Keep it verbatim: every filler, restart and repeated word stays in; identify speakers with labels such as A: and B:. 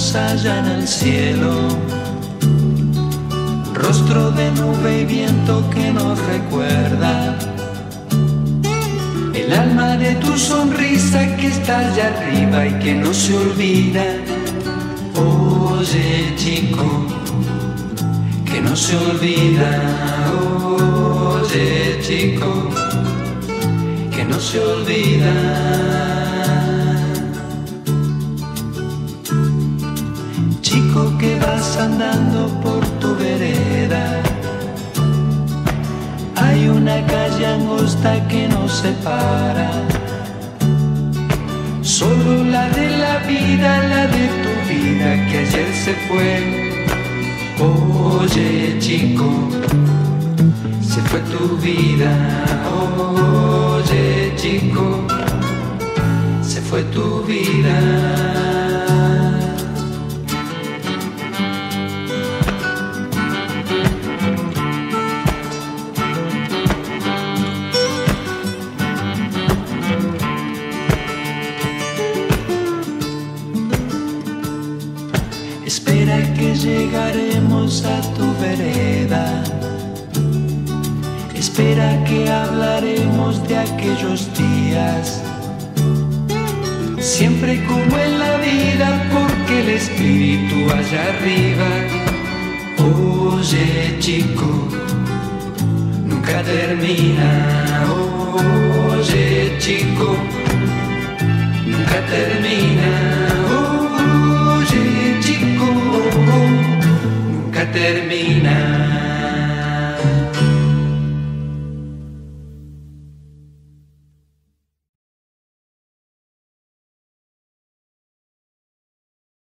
A: luz allá en el cielo, rostro de nube y viento que nos recuerda el alma de tu sonrisa que está allá arriba y que no se olvida. Oye chico, que no se olvida. Oye chico, que no se olvida. Chico que vas andando por tu vereda, hay una calle angosta que nos separa, solo la de la vida, la de tu vida que ayer se fue. Oye chico, se fue tu vida. Oye chico, se fue tu vida. Espera que llegaremos a tu vereda, espera que hablaremos de aquellos días, siempre como en la vida, porque el espíritu allá arriba. Oye chico, nunca termina. Oye chico, nunca termina. Oye chico, nunca termina.